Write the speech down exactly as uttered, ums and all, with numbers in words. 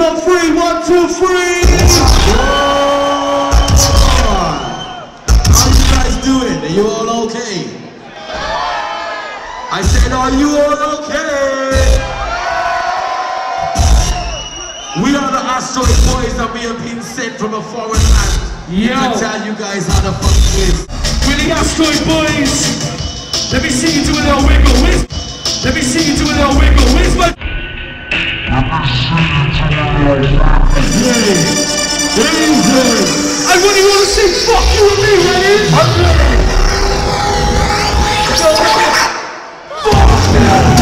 on three, one, two, three. How you guys doing? Are you all okay? I said, are you all okay? We are the Asteroid Boys and we have been sent from a foreign land. Yo. To tell you guys how the fuck it is. We're the Asteroid Boys. Let me see you do a little wiggle. Where's, let me see you do a little wiggle. Where's my... I really want to say fuck you and me, ready? I'm ready. Fuck yeah.